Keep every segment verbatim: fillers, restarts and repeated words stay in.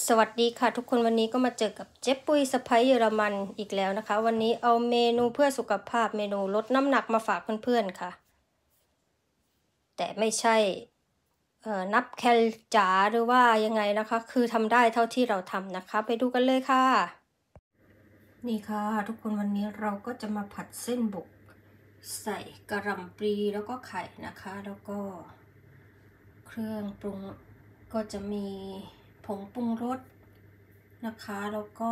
สวัสดีค่ะทุกคนวันนี้ก็มาเจอกับเจ๊ปุ้ยสะใภ้เยอรมันอีกแล้วนะคะวันนี้เอาเมนูเพื่อสุขภาพเมนูลดน้ำหนักมาฝากเพื่อนๆค่ะแต่ไม่ใช่เอ่อนับแคลจ๋าหรือว่ายังไงนะคะคือทำได้เท่าที่เราทำนะคะไปดูกันเลยค่ะนี่ค่ะทุกคนวันนี้เราก็จะมาผัดเส้นบุกใส่กระหล่ำปลีแล้วก็ไข่นะคะแล้วก็เครื่องปรุงก็จะมีผงปรุงรสนะคะแล้วก็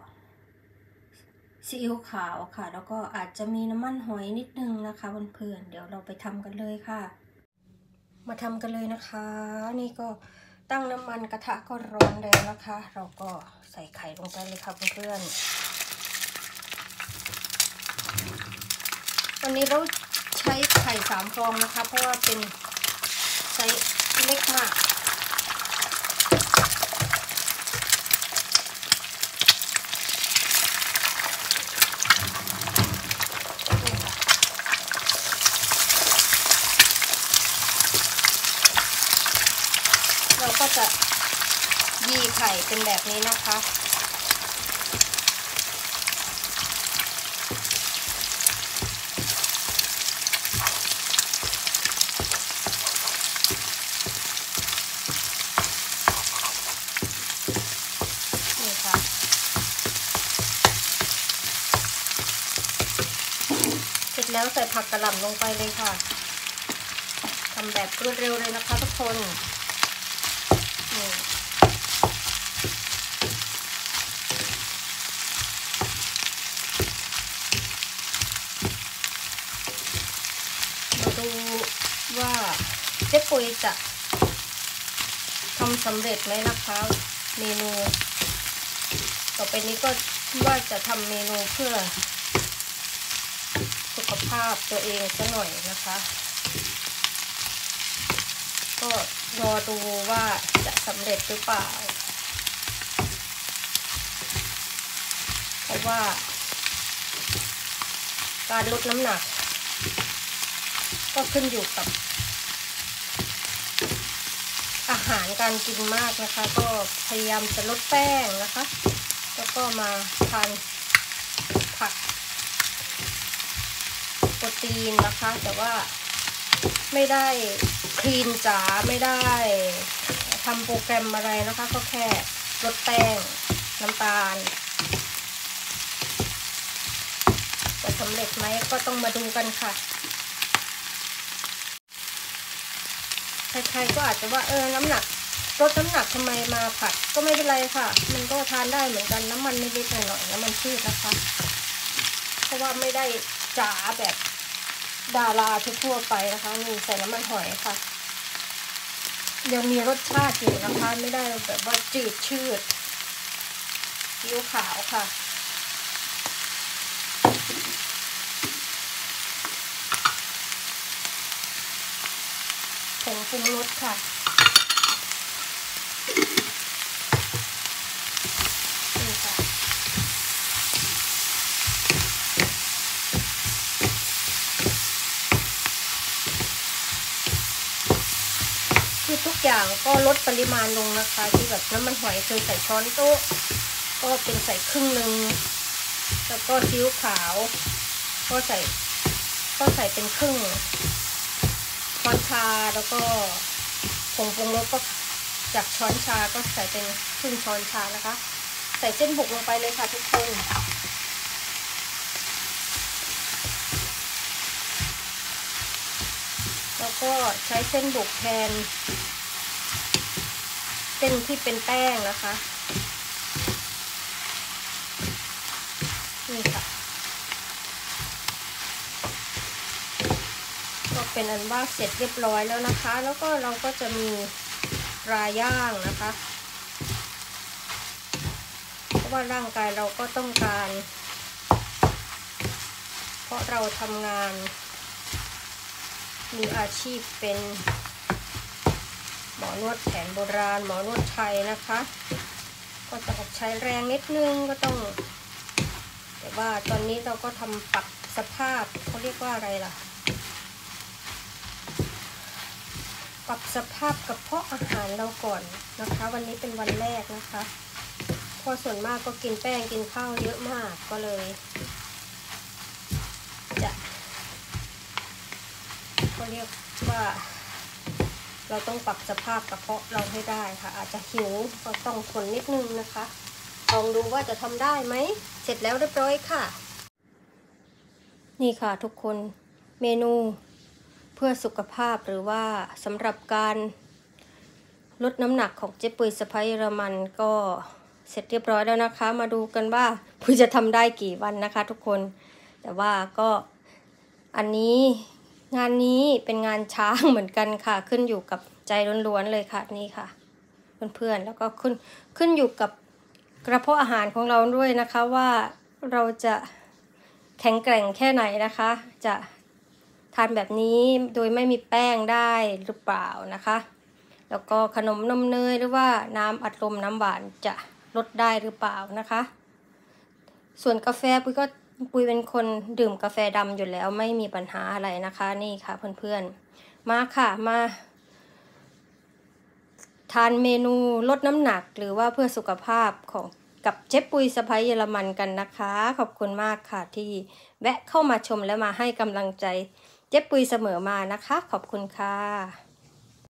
ซีอิ๊วขาวค่ะแล้วก็อาจจะมีน้ำมันหอยนิดนึงนะคะเพื่อนๆเดี๋ยวเราไปทำกันเลยค่ะมาทำกันเลยนะคะนี่ก็ตั้งน้ำมันกระทะก็ร้อนแล้วนะคะเราก็ใส่ไข่ลงไปเลยค่ะเพื่อนๆวันนี้เราใช้ไข่สามฟองนะคะเพราะว่าเป็นไซส์เล็กมากเราก็จะยีไข่เป็นแบบนี้นะคะนี่ค่ะเสร็จแล้วใส่ผักกระหล่ำลงไปเลยค่ะทำแบบรวดเร็วเลยนะคะทุกคนมาดูว่าเจ๊ปุยจะทำสำเร็จไหมนะคะเมนูต่อไปนี้ก็ว่าจะทำเมนูเพื่อสุขภาพตัวเองซะหน่อยนะคะก็รอดูว่าจะสำเร็จหรือเปล่าเพราะว่าการลดน้ำหนักก็ขึ้นอยู่กับอาหารการกินมากนะคะก็พยายามจะลดแป้งนะคะแล้วก็มาทานผักโปรตีนนะคะแต่ว่าไม่ได้คลีนจ๋าไม่ได้ทำโปรแกรมอะไรนะคะก็แค่ลดแป้งน้ำตาลจะสำเร็จไหมก็ต้องมาดูกันค่ะใครๆก็อาจจะว่าเออน้ำหนักลดน้ำหนักทำไมมาผัดก็ไม่เป็นไรค่ะมันก็ทานได้เหมือนกันน้ำมันนิดๆหน่อยๆน้ำมันพืชนะคะเพราะว่าไม่ได้จ๋าแบบดาราทั่วไปนะคะนี่ใส่น้ำมันหอยค่ะยังมีรสชาติอยู่นะคะไม่ได้แบบว่าจืดชืดซีอิ๊วขาวค่ะผงปรุงรสค่ะนี่ค่ะคือทุกอย่างก็ลดปริมาณลงนะคะที่แบบน้ำมันหอยเคยใส่ช้อนโต๊ะก็เป็นใส่ครึ่งหนึ่งแล้วก็ซีอิ๊วขาวก็ใส่ก็ใส่เป็นครึ่งช้อนชาแล้วก็ผงปรุงรสก็จากช้อนชาก็ใส่เป็นครึ่งช้อนชานะคะใส่เส้นบุกลงไปเลยค่ะทุกคนแล้วก็ใช้เส้นบุกแทนเส้นที่เป็นแป้งนะคะนี่ค่ะก็เป็นอันว่าเสร็จเรียบร้อยแล้วนะคะแล้วก็เราก็จะมีปลาย่างนะคะเพราะว่าร่างกายเราก็ต้องการเพราะเราทำงานมีอาชีพเป็นหมอนวดแผนโบราณหมอนวดไทยนะคะก็จะใช้แรงนิดนึงก็ต้องแต่ว่าตอนนี้เราก็ทำปรับสภาพเขาเรียกว่าอะไรล่ะ ปรับสภาพกระเพาะอาหารเราก่อนนะคะวันนี้เป็นวันแรกนะคะราะส่วนมากก็กินแป้งกินข้าวเยอะมากก็เลยจะก็เรียกว่าเราต้องปรับสภาพกระเพาะเราให้ได้ค่ะอาจจะหิวก็ต้องทนนิดนึงนะคะลองดูว่าจะทำได้ไหมเสร็จแล้วเรียบร้อยค่ะนี่ค่ะทุกคนเมนูเพื่อสุขภาพหรือว่าสำหรับการลดน้ำหนักของเจ๊ปุยสะใภ้เยอรมันก็เสร็จเรียบร้อยแล้วนะคะมาดูกันว่าปุยจะทำได้กี่วันนะคะทุกคนแต่ว่าก็อันนี้งานนี้เป็นงานช้างเหมือนกันค่ะขึ้นอยู่กับใจล้วนๆเลยค่ะนี่ค่ะเพื่อนๆแล้วก็ขึ้นขึ้นอยู่กับกระเพาะอาหารของเราด้วยนะคะว่าเราจะแข็งแกร่งแค่ไหนนะคะจะทานแบบนี้โดยไม่มีแป้งได้หรือเปล่านะคะแล้วก็ขนมนมเนยหรือว่าน้ำอัดลมน้ำหวานจะลดได้หรือเปล่านะคะส่วนกาแฟปุ้ยก็ปุ้ยเป็นคนดื่มกาแฟดำอยู่แล้วไม่มีปัญหาอะไรนะคะนี่ค่ะเพื่อนๆมาค่ะมาทานเมนูลดน้ำหนักหรือว่าเพื่อสุขภาพของกับเจ๊ปุยสะใภ้เยอรมันกันนะคะขอบคุณมากค่ะที่แวะเข้ามาชมและมาให้กำลังใจเจ๊ปุยเสมอมานะคะขอบคุณค่ะ